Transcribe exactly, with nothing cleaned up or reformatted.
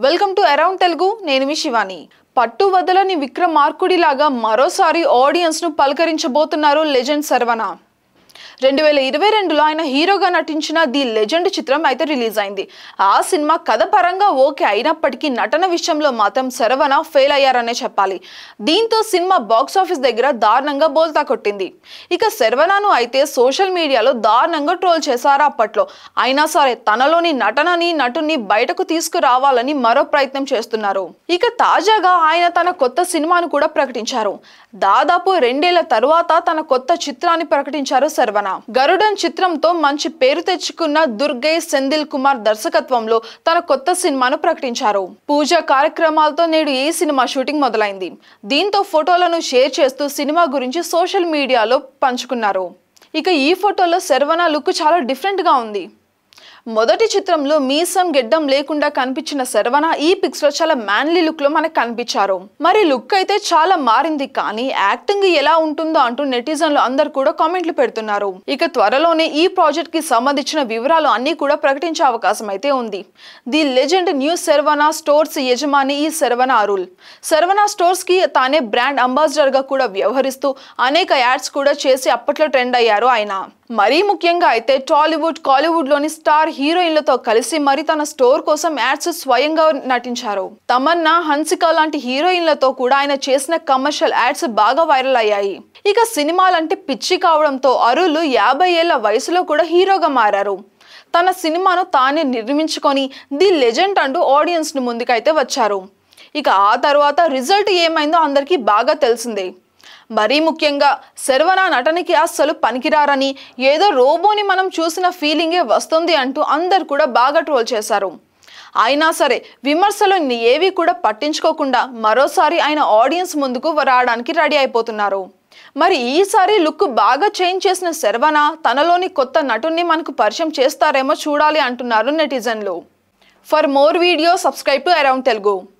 Welcome to around Telugu. నేను మీ శివాని. పట్టు వదలని విక్రమార్కుడిలాగా మరోసారి ఆడియన్స్ ను పలకరించబోతున్నారు లెజెండ్ శర్వణ. రెండు వేల ఇరవై రెండులో ఆయన హీరోగా నటించిన ది లెజెండ్ చిత్రం అయితే రిలీజ్ అయింది. ఆ సినిమా కథ పరంగా ఓకే అయినప్పటికీ నటన విషయంలో మాత్రం శర్వణ ఫెయిల్ అయ్యారనే చెప్పాలి. దీంతో సినిమా బాక్స్ ఆఫీస్ దగ్గర దారుణంగా బోల్తా కొట్టింది. ఇక శర్వణను అయితే సోషల్ మీడియాలో దారుణంగా ట్రోల్ చేశారు అప్పట్లో. అయినా సరే తనలోని నటనని నటుని బయటకు తీసుకురావాలని మరో ప్రయత్నం చేస్తున్నారు. ఇక తాజాగా ఆయన తన కొత్త సినిమాను కూడా ప్రకటించారు. దాదాపు రెండేళ్ల తరువాత తన కొత్త చిత్రాన్ని ప్రకటించారు శర్వణ. గరుడన్ చిత్రంతో మంచి పేరు తెచ్చుకున్న దుర్గై సెంధిల్ కుమార్ దర్శకత్వంలో తన కొత్త సినిమాను ప్రకటించారు. పూజ కార్యక్రమాలతో నేడు ఈ సినిమా షూటింగ్ మొదలైంది. దీంతో ఫోటోలను షేర్ చేస్తూ సినిమా గురించి సోషల్ మీడియాలో పంచుకున్నారు. ఇక ఈ ఫోటోలో శర్వణ లుక్ చాలా డిఫరెంట్ గా ఉంది. మొదటి చిత్రంలో మీసం గెడ్డం లేకుండా కనిపించిన శర్వణ ఈ పిక్స్ లో చాలా మ్యాన్లీ లుక్ లో మనకు కనిపించారు. మరి లుక్ అయితే చాలా మారింది, కానీ యాక్టింగ్ ఎలా ఉంటుందో అంటూ నెటిజన్లు అందరు కూడా కామెంట్లు పెడుతున్నారు. ఇక త్వరలోనే ఈ ప్రాజెక్ట్ కి సంబంధించిన వివరాలు అన్ని కూడా ప్రకటించే అవకాశం అయితే ఉంది. The legend new Saravana stores యజమాని ఈ శర్వణ అరుల్. శర్వణ స్టోర్స్ కి తానే బ్రాండ్ అంబాసిడర్ గా కూడా వ్యవహరిస్తూ అనేక యాడ్స్ కూడా చేసి అప్పట్లో ట్రెండ్ అయ్యారు ఆయన. మరీ ముఖ్యంగా అయితే టాలీవుడ్ కాలీవుడ్ లోని స్టార్ హీరోయిన్లతో కలిసి మరి తన స్టోర్ కోసం యాడ్స్ స్వయంగా నటించారు. తమన్నా, హన్సిక లాంటి హీరోయిన్లతో కూడా ఆయన చేసిన కమర్షియల్ యాడ్స్ బాగా వైరల్ అయ్యాయి. ఇక సినిమాలంటే పిచ్చి కావడంతో అరుల్ యాభై ఏళ్ల వయసులో కూడా హీరోగా మారారు. తన సినిమాను తానే నిర్మించుకొని ది లెజెండ్ అంటూ ఆడియన్స్ ను ముందుకైతే వచ్చారు. ఇక ఆ తర్వాత రిజల్ట్ ఏమైందో అందరికీ బాగా తెలిసిందే. మరీ ముఖ్యంగా శర్వణ నటనకి అస్సలు పనికిరారని, ఏదో రోబోని మనం చూసిన ఫీలింగే వస్తుంది అంటూ అందరు కూడా బాగా ట్రోల్ చేశారు. అయినా సరే విమర్శలు ఏవి కూడా పట్టించుకోకుండా మరోసారి ఆయన ఆడియన్స్ ముందుకు రావడానికి రెడీ అయిపోతున్నారు. మరి ఈసారి లుక్ బాగా చేంజ్ చేసిన శర్వణ తనలోని కొత్త నటుని మనకు పరిచయం చేస్తారేమో చూడాలి అంటున్నారు నెటిజన్లు. For more video subscribe to around Telugu.